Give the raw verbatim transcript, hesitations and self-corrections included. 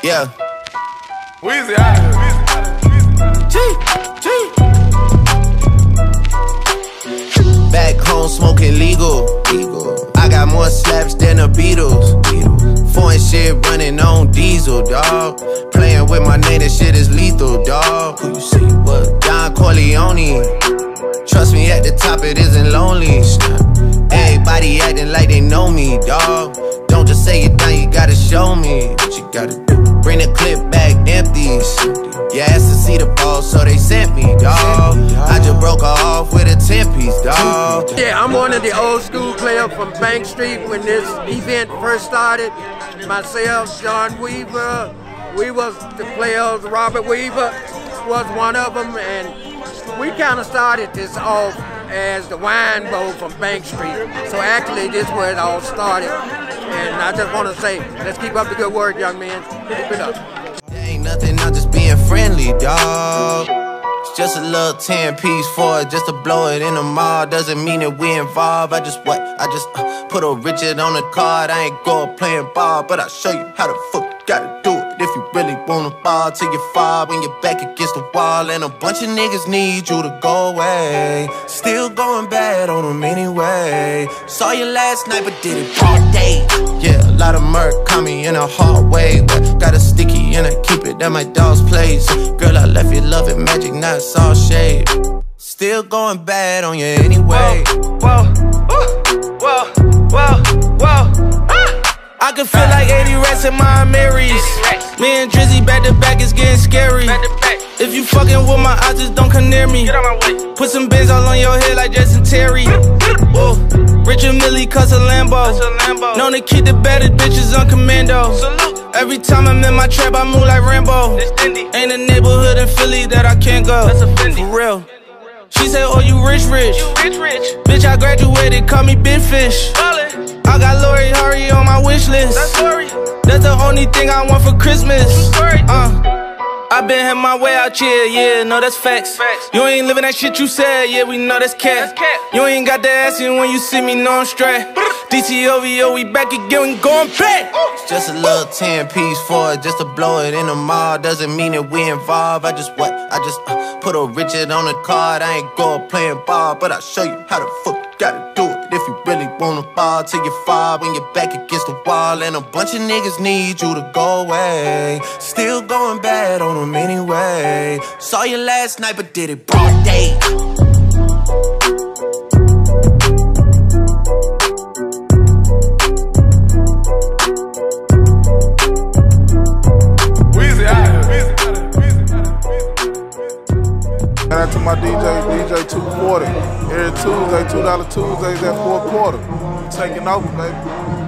Yeah. Weezy out of here. G, G. Back home smoking legal. legal. I got more slaps than the Beatles. Beatles. Foreign shit running on diesel, dawg. Playing with my name, that shit is lethal, dawg. Who you see? What? Don Corleone. Trust me, at the top it isn't lonely. Everybody acting like they know me, dawg. Don't just say it now, you gotta show me what you gotta do. Bring the clip back empty. You asked to see the ball, so they sent me, dawg. I just broke her off with a ten piece, dawg. Yeah, I'm one of the old school players from Bank Street when this event first started. Myself, John Weaver, we was the players. Robert Weaver was one of them, and we kind of started this off as the wine bowl from Bank Street. So actually, this is where it all started. And I just want to say, let's keep up the good work, young men. Keep it up. There ain't nothing, I'm just being friendly, dawg. It's just a little ten piece for it, just to blow it in the mall. Doesn't mean that we involved. I just what? I just uh, put a Richard on the card. I ain't go playing ball, but I'll show you how the fuck you gotta do it. If you really wanna ball till you fall when you're back against the wall. And a bunch of niggas need you to go away. Still going bad on them anyway. Saw you last night but did it all day. Yeah, a lot of murk caught me in a hard way, but got a sticky and I keep it at my dog's place. Girl, I left you loving magic, not it's all shade. Still going bad on you anyway. Whoa, whoa, whoa, whoa, whoa, ah! I can feel like eighty rats in my Marys. Me and Drizzy back to back, it's getting scary. If you fucking with my eyes, just don't come near me. Put some bins all on your head like Jason Terry. Whoa. Richard Millie cuss a Lambo. Known to keep the better bitches on commando. Every time I'm in my trap, I move like Rambo. Ain't a neighborhood in Philly that I can't go. For real. She said, oh, you rich, rich. You rich, rich. Bitch, I graduated, call me Big Fish. Ballin'. I got Lori Hurry on my wish list. That's Lori. That's the only thing I want for Christmas. Story. Uh, I been had my way out here, yeah, no, that's facts. Facts. You ain't living that shit you said, yeah, we know that's cat. That's cat. You ain't got the ass in when you see me, no, I'm straight. D T O V O, we back again, we going back. It's just a little ten piece for it, just to blow it in the mall. Doesn't mean that we involved. I just what? I just uh, put a Richard on the card. I ain't go playing ball, but I'll show you how the fuck you gotta do it. If you really wanna ball till you fall when you're back against the wall. And a bunch of niggas need you to go away. Still going bad on them anyway. Saw you last night but did it broad day. Shout out to my D J, D J two forty. Every Tuesday, two dollar Tuesdays at four quarter. Taking over, baby.